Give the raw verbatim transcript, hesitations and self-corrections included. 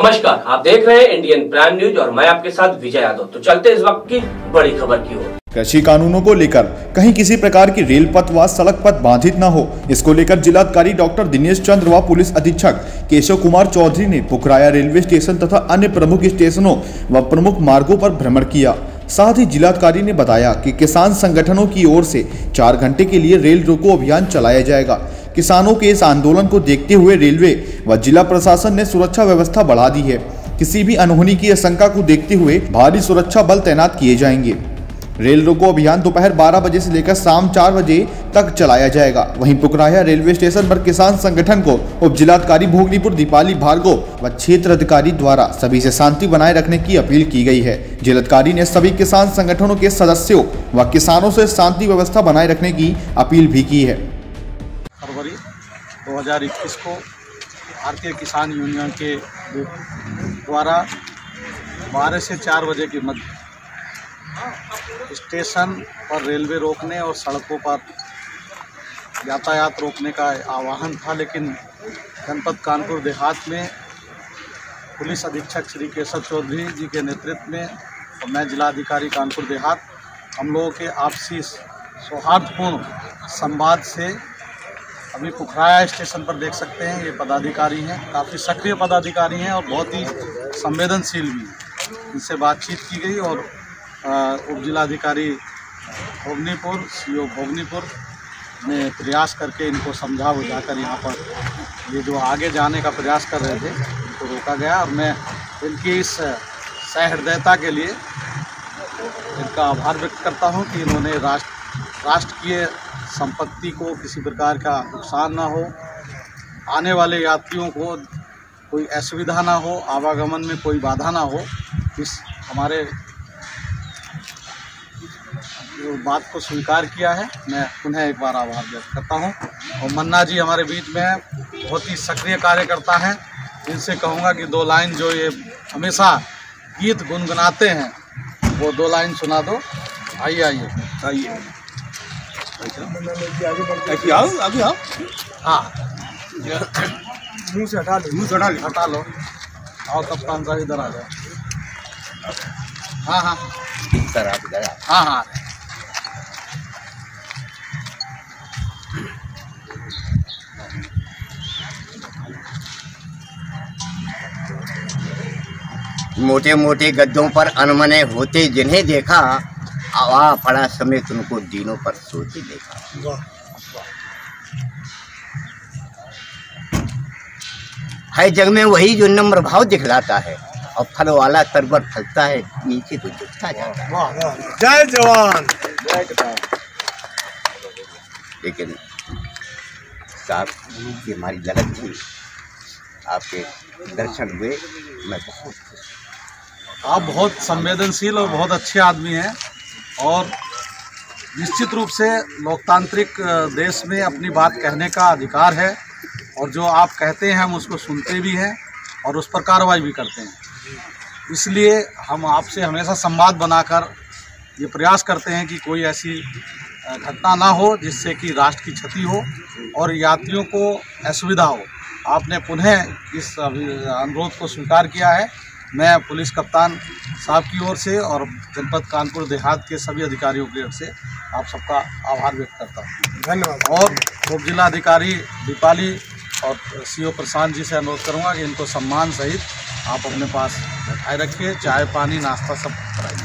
नमस्कार, आप देख रहे हैं इंडियन प्राइम न्यूज और मैं आपके साथ विजय यादव। तो चलते इस वक्त की बड़ी खबर की ओर। कृषि कानूनों को लेकर कहीं किसी प्रकार की रेल पथ व सड़क पथ बाधित न हो, इसको लेकर जिलाधिकारी डॉक्टर दिनेश चंद्र व पुलिस अधीक्षक केशव कुमार चौधरी ने पुखराया रेलवे स्टेशन तथा अन्य प्रमुख स्टेशनों व प्रमुख मार्गों पर भ्रमण किया। साथ ही जिलाधिकारी ने बताया कि किसान संगठनों की ओर से चार घंटे के लिए रेल रोको अभियान चलाया जाएगा। किसानों के इस आंदोलन को देखते हुए रेलवे व जिला प्रशासन ने सुरक्षा व्यवस्था बढ़ा दी है। किसी भी अनहोनी की आशंका को देखते हुए भारी सुरक्षा बल तैनात किए जाएंगे। रेल रोको अभियान दोपहर बारह बजे से लेकर शाम चार बजे तक चलाया जाएगा। वहीं पुखराया रेलवे स्टेशन पर किसान संगठन को उप जिलाधिकारी भोगनीपुर दीपाली भार्गव व क्षेत्र अधिकारी द्वारा सभी से शांति बनाए रखने की अपील की गई है। जिलाधिकारी ने सभी किसान संगठनों के सदस्यों व किसानों से शांति व्यवस्था बनाए रखने की अपील भी की है। फरवरी दो हज़ार इक्कीस को भारतीय किसान यूनियन के द्वारा बारह से चार बजे के मध्य स्टेशन पर रेलवे रोकने और सड़कों पर यातायात रोकने का आह्वान था, लेकिन जनपद कानपुर देहात में पुलिस अधीक्षक श्री केशव चौधरी जी के नेतृत्व में और मैं जिलाधिकारी कानपुर देहात हम लोगों के आपसी सौहार्दपूर्ण संवाद से अभी पुखराया स्टेशन पर देख सकते हैं। ये पदाधिकारी हैं, काफ़ी सक्रिय पदाधिकारी हैं और बहुत ही संवेदनशील भी हैं। इनसे बातचीत की गई और उप जिलाधिकारी भोगनीपुर सी ओ भोगनीपुर ने प्रयास करके इनको समझा बुझाकर यहाँ पर ये जो आगे जाने का प्रयास कर रहे थे इनको रोका गया। और मैं इनकी इस सहृदयता के लिए इनका आभार व्यक्त करता हूँ कि इन्होंने राष्ट्र राष्ट्रीय संपत्ति को किसी प्रकार का नुकसान ना हो, आने वाले यात्रियों को कोई असुविधा ना हो, आवागमन में कोई बाधा ना हो, इस हमारे जो बात को स्वीकार किया है। मैं पुनः एक बार आभार व्यक्त करता हूं। और मन्ना जी हमारे बीच में हैं, बहुत ही सक्रिय कार्यकर्ता हैं। इनसे कहूँगा कि दो लाइन जो ये हमेशा गीत गुनगुनाते हैं वो दो लाइन सुना दो। आइए आइए आइए आगे आओ आगे आओ। हाँ मुँह से हटा लो, मुँह से हटा लो हटा लो आओ कप्तान साहब इधर आ जाओ। हाँ हाँ इधर आ इधर आ हाँ हाँ मोटे मोटे गद्दों पर अनमने होते जिन्हें देखा, आवा पड़ा समेत उनको दीनों पर सोते देखा। है जग में वही जो नम्र भाव दिखलाता है और फल वाला तरबर फलता है, नीचे तो झुकता जाता है। जय जवान जय किसान। लेकिन साहब की हमारी लगन थी, आपके दर्शन हुए, मैं बहुत खुश। आप बहुत संवेदनशील और बहुत अच्छे आदमी हैं और निश्चित रूप से लोकतांत्रिक देश में अपनी बात कहने का अधिकार है और जो आप कहते हैं हम उसको सुनते भी हैं और उस पर कार्रवाई भी करते हैं। इसलिए हम आपसे हमेशा संवाद बनाकर ये प्रयास करते हैं कि कोई ऐसी घटना ना हो जिससे कि राष्ट्र की क्षति हो और यात्रियों को असुविधा हो। आपने पुनः इस अनुरोध को स्वीकार किया है। मैं पुलिस कप्तान साहब की ओर से और जनपद कानपुर देहात के सभी अधिकारियों की ओर से आप सबका आभार व्यक्त करता हूँ। धन्यवाद। और उप जिलाधिकारी दीपाली और सी ओ प्रशांत जी से अनुरोध करूँगा कि इनको सम्मान सहित आप अपने पास बैठाए रखिए, चाय पानी नाश्ता सब कराइए।